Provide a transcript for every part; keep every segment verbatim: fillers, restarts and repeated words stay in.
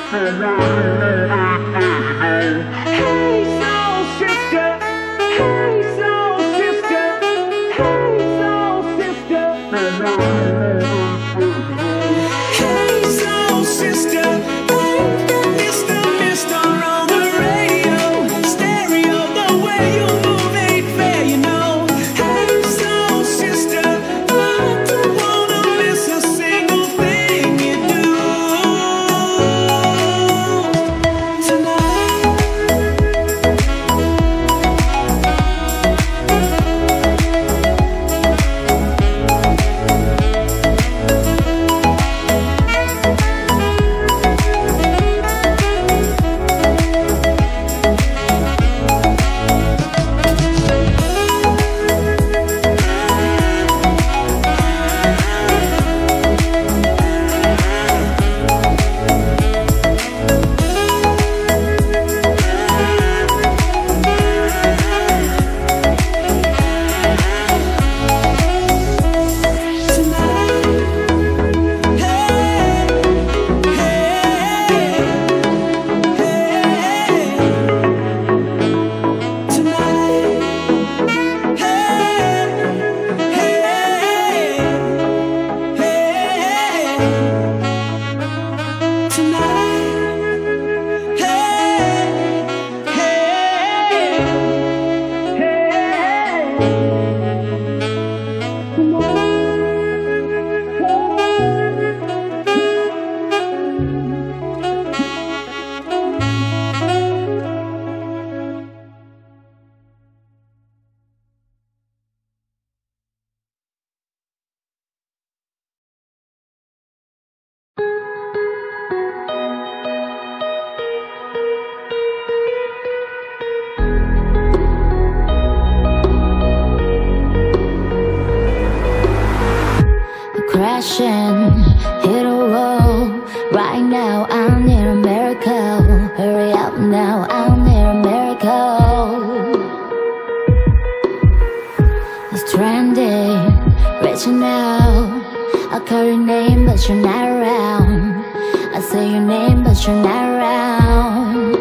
Crashing, hit a wall. Right now I need a miracle. Hurry up now, I need a miracle. It's trending, reaching out. I call your name but you're not around. I say your name but you're not around.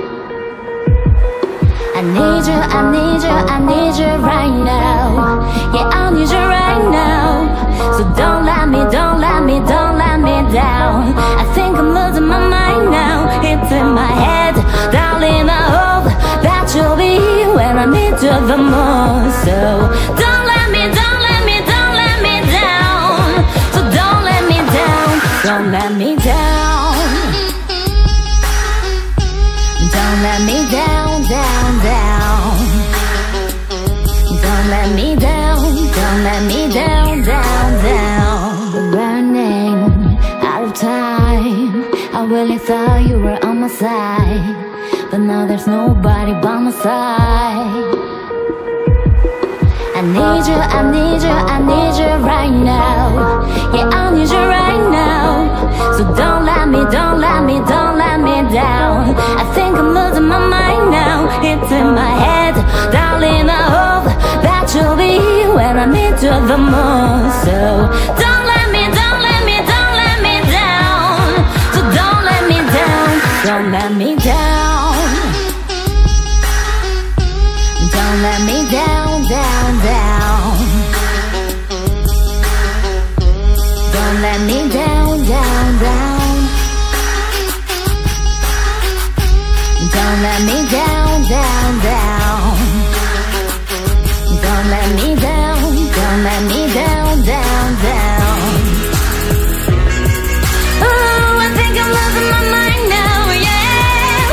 I need you, I need you, I need you right now. Yeah, I need you right now. So don't let me, don't let me, don't let me down. I think I'm losing my mind now. It's in my head, darling, I hope that you'll be here when I need you the most. So don't let me, don't let me, don't let me down. So don't let me down, don't let me down. Don't let me down, down, down. Don't let me down, don't let me down, down, down. We're running out of time. I really thought you were on my side, but now there's nobody by my side. I need you, I need you, I need you right now. Yeah, I need you right now. So don't let me, don't let me, don't let me down. I think I'm losing my mind now. It's in my head, darling, I hope that you'll be here when I need you the most. So don't let me, don't let me, don't let me down. So don't let me down, don't let me down. Don't let me down, down, down. Don't let me down, down, down. Don't let me down, down, down. Don't let me down, don't let me down, down, down. Oh, I think I'm losing my mind now, yeah.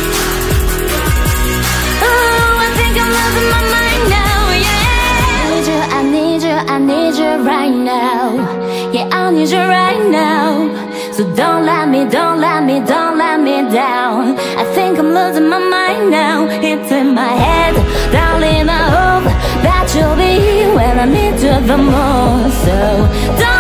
Oh, I think I'm losing my mind now, yeah. I need you, I need you, I need you right now. Yeah, I need you right now. So don't let me, don't let me, don't let me down. I think I'm losing my mind now. It's in my head, darling, I hope that you'll be here when I need you the most. So don't